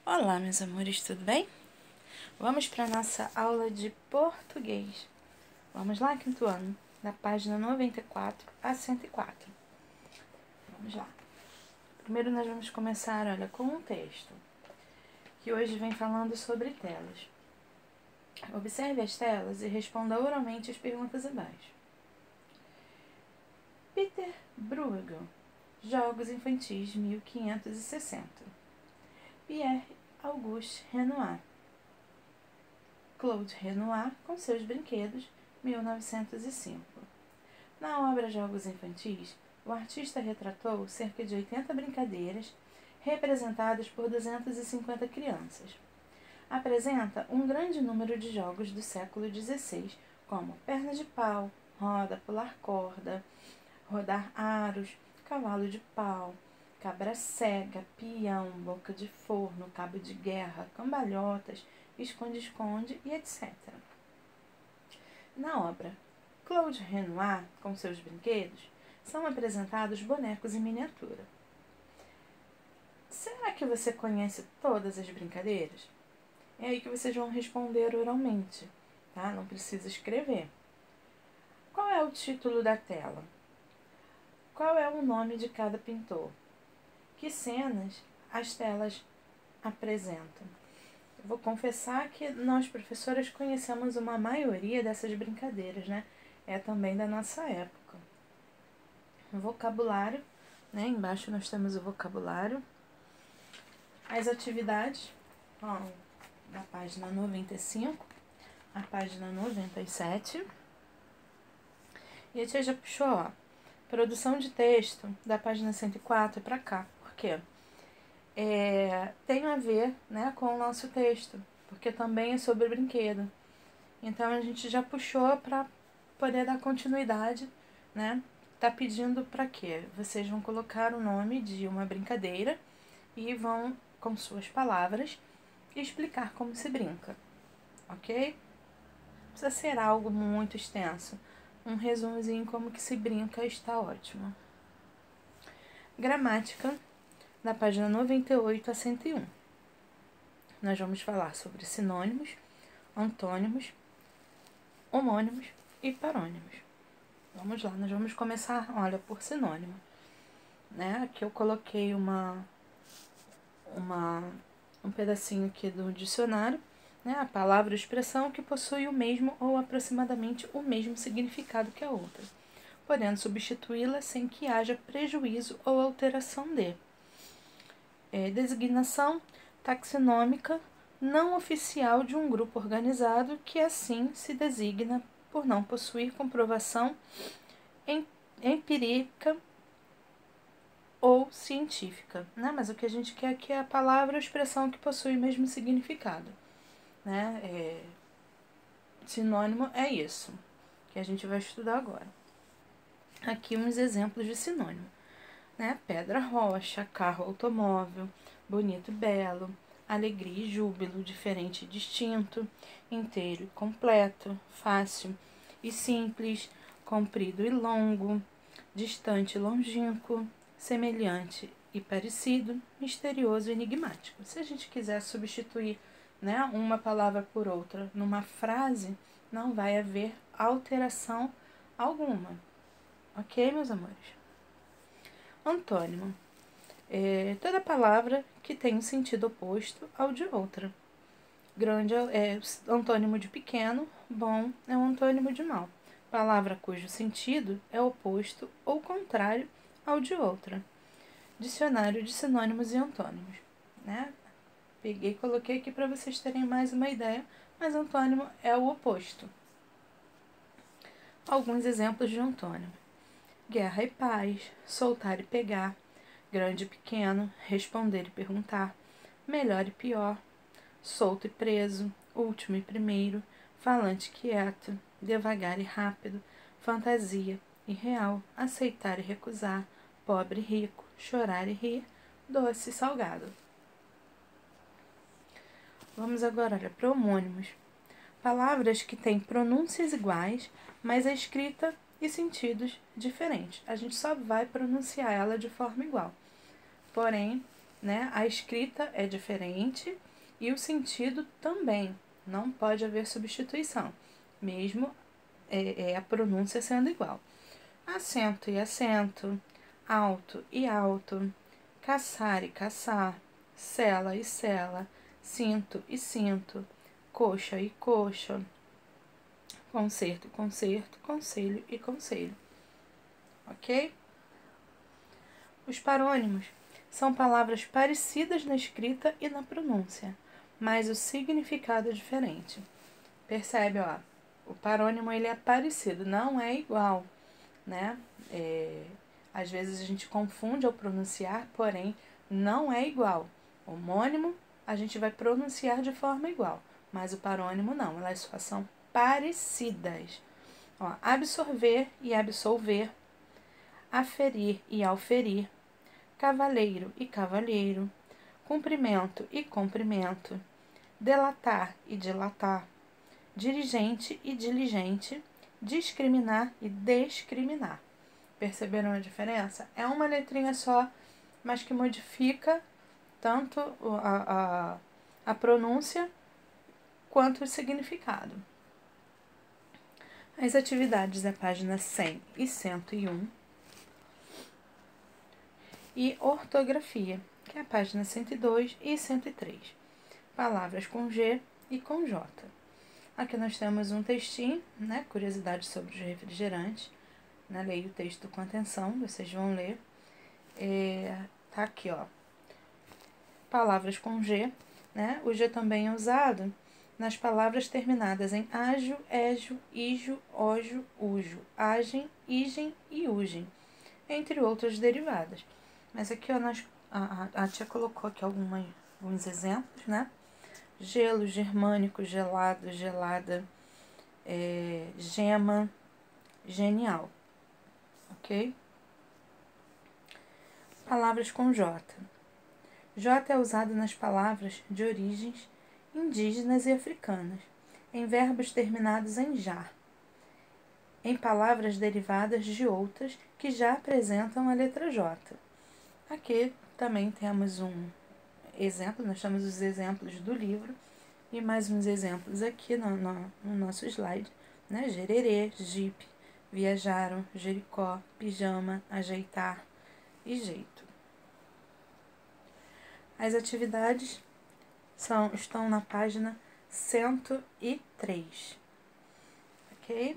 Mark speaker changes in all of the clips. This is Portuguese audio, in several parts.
Speaker 1: Olá, meus amores, tudo bem? Vamos para a nossa aula de português. Vamos lá, quinto ano, da página 94 a 104. Vamos lá. Primeiro nós vamos começar, olha, com um texto, que hoje vem falando sobre telas. Observe as telas e responda oralmente as perguntas abaixo. Peter Bruegel, Jogos Infantis 1560. Pierre-Auguste Renoir, Claude Renoir com seus brinquedos, 1905. Na obra Jogos Infantis, o artista retratou cerca de 80 brincadeiras representadas por 250 crianças. Apresenta um grande número de jogos do século XVI, como perna de pau, roda, pular corda, rodar aros, cavalo de pau, cabra cega, peão, boca de forno, cabo de guerra, cambalhotas, esconde-esconde e etc. Na obra Claude Renoir, com seus brinquedos, são apresentados bonecos em miniatura. Será que você conhece todas as brincadeiras? É aí que vocês vão responder oralmente, tá? Não precisa escrever. Qual é o título da tela? Qual é o nome de cada pintor? Que cenas as telas apresentam? Eu vou confessar que nós, professoras, conhecemos uma maioria dessas brincadeiras, né? É também da nossa época. O vocabulário, né? Embaixo nós temos o vocabulário. As atividades, ó, da página 95 à página 97. E a tia já puxou, ó, produção de texto da página 104 para cá. Por quê? Tem a ver, né, com o nosso texto, porque também é sobre brinquedo. Então a gente já puxou para poder dar continuidade, né? Tá pedindo para quê? Vocês vão colocar o nome de uma brincadeira e vão, com suas palavras, explicar como se brinca, ok? Não precisa ser algo muito extenso. Um resumozinho como que se brinca está ótimo. Gramática, da página 98 a 101. Nós vamos falar sobre sinônimos, antônimos, homônimos e parônimos. Vamos lá, nós vamos começar, olha, por sinônimo. Né? Aqui eu coloquei um pedacinho aqui do dicionário, né? A palavra ou expressão que possui o mesmo ou aproximadamente o mesmo significado que a outra, podendo substituí-la sem que haja prejuízo ou alteração de. Designação taxonômica não oficial de um grupo organizado que assim se designa por não possuir comprovação empírica ou científica, né? Mas o que a gente quer aqui é a palavra ou expressão que possui o mesmo significado, né? Sinônimo é isso, que a gente vai estudar agora. Aqui uns exemplos de sinônimo, né? Pedra, rocha, carro, automóvel, bonito e belo, alegria e júbilo, diferente e distinto, inteiro e completo, fácil e simples, comprido e longo, distante e longínquo, semelhante e parecido, misterioso e enigmático. Se a gente quiser substituir, né, uma palavra por outra numa frase, não vai haver alteração alguma. Ok, meus amores? Antônimo. Toda palavra que tem um sentido oposto ao de outra. Grande é antônimo de pequeno, bom é um antônimo de mal. Palavra cujo sentido é oposto ou contrário ao de outra. Dicionário de sinônimos e antônimos, né? Peguei e coloquei aqui para vocês terem mais uma ideia, mas antônimo é o oposto. Alguns exemplos de antônimo: guerra e paz, soltar e pegar, grande e pequeno, responder e perguntar, melhor e pior, solto e preso, último e primeiro, falante e quieto, devagar e rápido, fantasia e real, aceitar e recusar, pobre e rico, chorar e rir, doce e salgado. Vamos agora para homônimos. Palavras que têm pronúncias iguais, mas a escrita e sentidos diferentes. A gente só vai pronunciar ela de forma igual. Porém, né? A escrita é diferente e o sentido também. Não pode haver substituição, mesmo a pronúncia sendo igual. Acento e acento, alto e alto, caçar e caçar, cela e cela, cinto e cinto, coxa e coxa, concerto e concerto, conselho e conselho. Ok? Os parônimos são palavras parecidas na escrita e na pronúncia, mas o significado é diferente. Percebe, ó? O parônimo ele é parecido, não é igual, né? Às vezes a gente confunde ao pronunciar, porém não é igual. Homônimo a gente vai pronunciar de forma igual, mas o parônimo não, elas só são parecidas. Ó, absorver e absolver, aferir e auferir, cavaleiro e cavalheiro, cumprimento e comprimento, delatar e dilatar, dirigente e diligente, discriminar e discriminar. Perceberam a diferença? É uma letrinha só, mas que modifica tanto a pronúncia quanto o significado. As atividades da página 100 e 101. E ortografia, que é a página 102 e 103. Palavras com G e com J. Aqui nós temos um textinho, né? Curiosidades sobre os refrigerantes. Né? Leia o texto com atenção, vocês vão ler. Tá aqui, ó. Palavras com G, né? O G também é usado nas palavras terminadas em ágio, égio, ígio, ógio, ujo, agem, igem e ugem, entre outras derivadas. Mas aqui, ó, a tia colocou aqui alguns exemplos, né? Gelo, germânico, gelado, gelada, gema, genial, ok? Palavras com J. J é usado nas palavras de origens indígenas e africanas, em verbos terminados em jar, em palavras derivadas de outras que já apresentam a letra J. Aqui também temos um exemplo, nós temos os exemplos do livro e mais uns exemplos aqui no nosso slide, né? Gererê, jipe, viajaram, Jericó, pijama, ajeitar e jeito. As atividades estão na página 103, ok?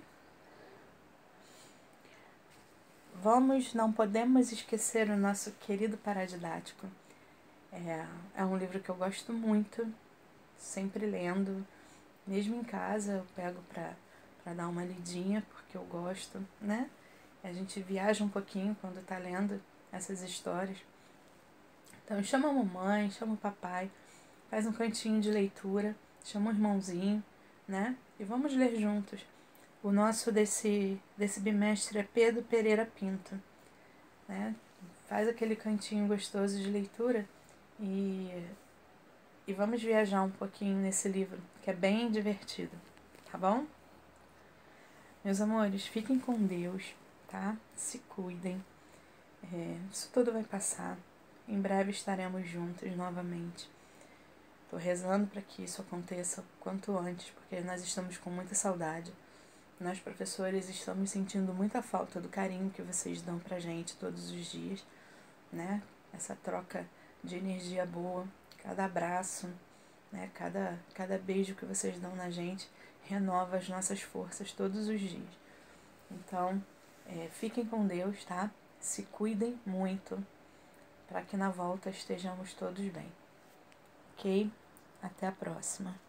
Speaker 1: Não podemos esquecer o nosso querido paradidático. É um livro que eu gosto muito, sempre lendo, mesmo em casa eu pego para dar uma lidinha, porque eu gosto, né? A gente viaja um pouquinho quando tá lendo essas histórias. Então chama a mamãe, chama o papai, faz um cantinho de leitura, chama o irmãozinho, né? E vamos ler juntos. O nosso desse bimestre é Pedro Pereira Pinto, né? Faz aquele cantinho gostoso de leitura e vamos viajar um pouquinho nesse livro, que é bem divertido, tá bom? Meus amores, fiquem com Deus, tá? Se cuidem. Isso tudo vai passar. Em breve estaremos juntos novamente. Tô rezando para que isso aconteça o quanto antes, porque nós estamos com muita saudade. Nós, professores, estamos sentindo muita falta do carinho que vocês dão pra gente todos os dias, né? Essa troca de energia boa, cada abraço, né? Cada beijo que vocês dão na gente renova as nossas forças todos os dias. Então, fiquem com Deus, tá? Se cuidem muito, para que na volta estejamos todos bem. Ok? Até a próxima.